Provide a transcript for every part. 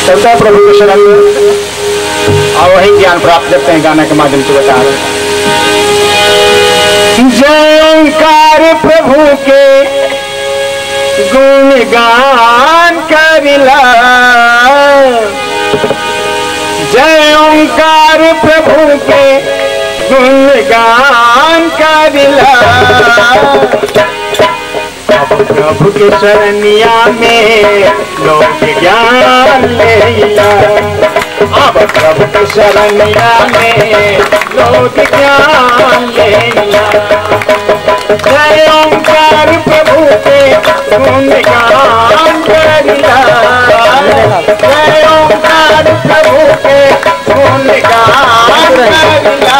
चलता है प्रभु के शरण में और वही ज्ञान प्राप्त करते हैं गाने के माध्यम से बता रहे। जय ओंकार प्रभु के गुणगान करिला, जय ओंकार प्रभु के गुणगान करिला। प्रभु के शरणिया में लोग ज्ञान लेला, अब प्रभु के शरणिया में लोग ज्ञान लेला। जय ओंकार प्रभु के गुणगान करिला, जय ओंकार प्रभु के गुणगान करिला।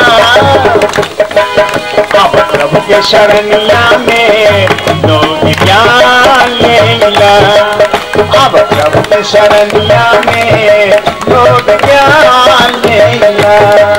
अब प्रभु के शरणिया में लोग ज्ञान लेला, अब प्रभु के शरणिया में लोग ज्ञान लेला।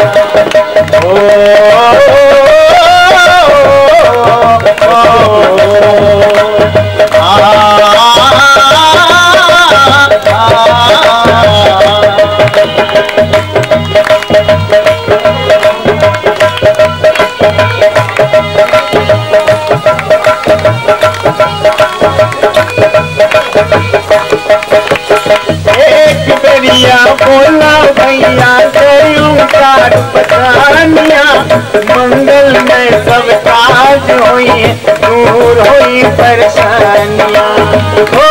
बोला भैया जय ओंकार पठानिया, मंगल में सब काज होई, दूर होई परेशानियां। हो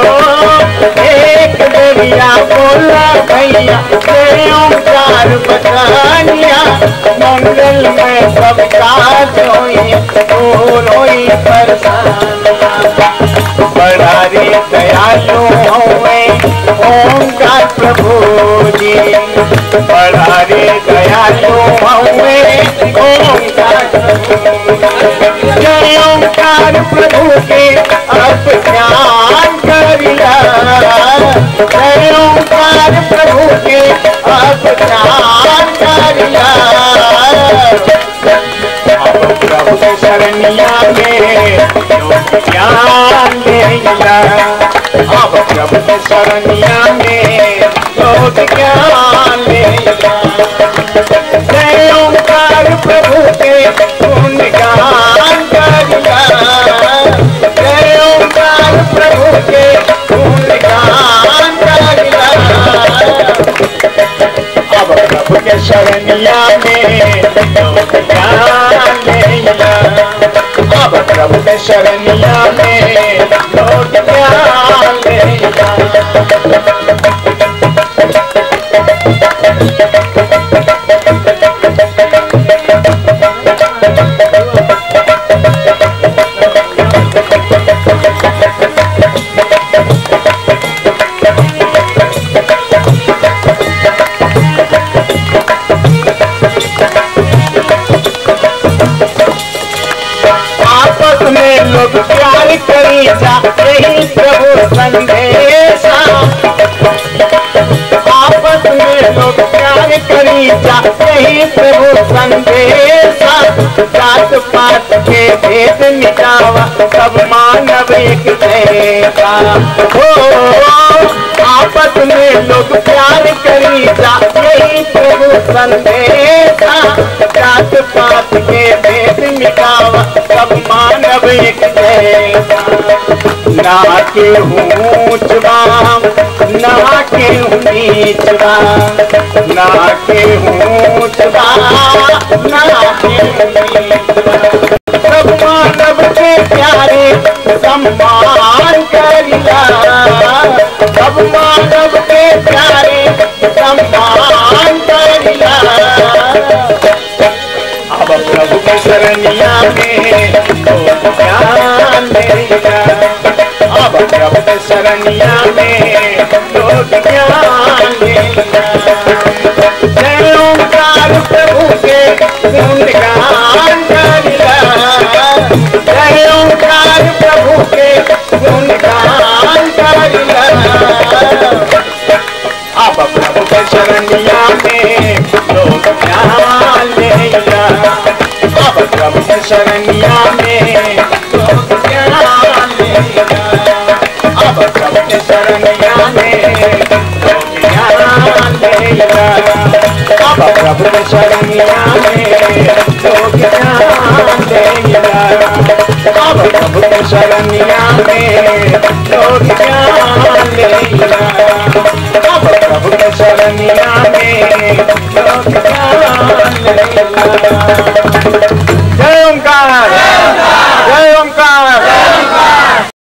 एक बेरिया बोला भैया जय ओंकार पठानिया, मंगल में सब काज होई, दूर होई परेशानियां। बड़ा रे दयालु होवे ओंकार प्रभु जी, बड़ा रे दयालु होवे ओंकार प्रभु। जय ओंकार प्रभु के अब ध्यान करिला, जय ओंकार प्रभु के अब ध्यान करिला। अब प्रभु के शरणिया में लोग ज्ञान लेला, अब प्रभु के शरणिया में लोग ज्ञान लेला। जय ओंकार प्रभु के गुणगान करिला, जय ओंकार प्रभु के गुणगान करिला। अब प्रभु के शरणिया में लोग ज्ञान लेला, अब प्रभु के शरणिया में लोग ज्ञान लेला। लोग प्यार करी जा यही प्रभु संदेशा, आपस में लोग प्यार करी जा यही प्रभु संदेशा। जात पात के भेद मिटावा सब मानव एक जैसा। हो आपस में लोग प्यार करी जा यही प्रभु संदेशा। जात पात के भेद मिटावा सब मानव एक जैसा। ना के ऊंच बाम ना के नीच बाम, ना के ऊंच बाम ना के नीच बाम। सब मानव के प्यारे सम्मान करिला, सब मानव के प्यारे सम्मान करिला। अब प्रभु के शरणिया में लोग ज्ञान लेला, अब प्रभु के शरणिया में लोग ज्ञान लेला। जय ओंकार प्रभु के गुणगान करिला, जय ओंकार प्रभु के गुणगान करिला। अब प्रभु के शरणिया में लोग ज्ञान लेला, अब प्रभु के शरणिया में लोग ज्ञान लेला, अब प्रभु के शरणिया में देगा। अब प्रभु के शरणिया में लोग जान देगा। अब प्रभु के शरणिया में लोग जान लेगा। अब प्रभु के शरणिया में लोग जान लेगा। जय ओंकार।